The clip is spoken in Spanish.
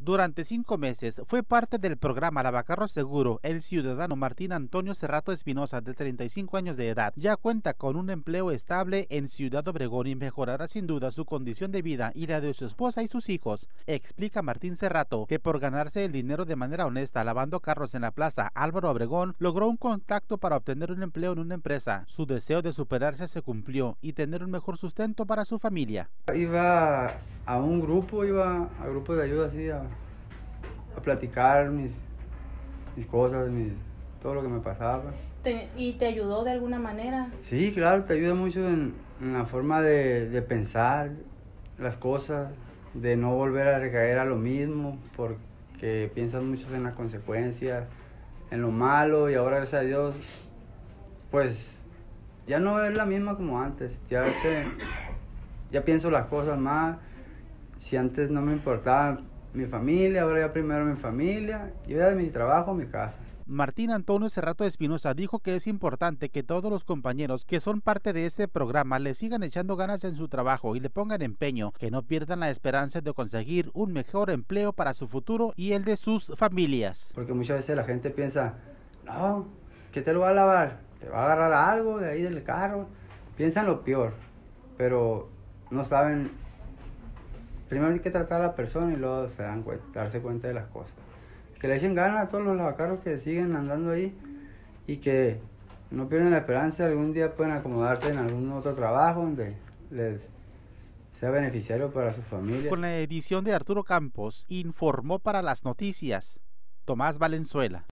Durante 5 meses fue parte del programa Lavacarros Seguro. El ciudadano Martín Antonio Cerrato Espinosa, de 35 años de edad, ya cuenta con un empleo estable en Ciudad Obregón y mejorará sin duda su condición de vida y la de su esposa y sus hijos. Explica Martín Cerrato que por ganarse el dinero de manera honesta lavando carros en la plaza Álvaro Obregón, logró un contacto para obtener un empleo en una empresa. Su deseo de superarse se cumplió y tener un mejor sustento para su familia. Iba a un grupo, iba a grupos de ayuda así, a platicar mis cosas, todo lo que me pasaba. ¿Y te ayudó de alguna manera? Sí, claro, te ayuda mucho en la forma de pensar las cosas, de no volver a recaer a lo mismo, porque piensas mucho en las consecuencias, en lo malo, y ahora, gracias a Dios, pues ya no es la misma como antes. Ya pienso las cosas más. Si antes no me importaba mi familia, ahora ya primero mi familia, yo ya de mi trabajo, mi casa. Martín Antonio Cerrato Espinosa dijo que es importante que todos los compañeros que son parte de este programa le sigan echando ganas en su trabajo y le pongan empeño, que no pierdan la esperanza de conseguir un mejor empleo para su futuro y el de sus familias. Porque muchas veces la gente piensa, no, ¿qué te lo va a lavar? ¿Te va a agarrar algo de ahí del carro? Piensan lo peor, pero no saben. Primero hay que tratar a la persona y luego darse cuenta de las cosas. Que le echen ganas a todos los lavacarros que siguen andando ahí y que no pierdan la esperanza. Algún día pueden acomodarse en algún otro trabajo donde les sea beneficiario para su familia. Con la edición de Arturo Campos, informó para las noticias Tomás Valenzuela.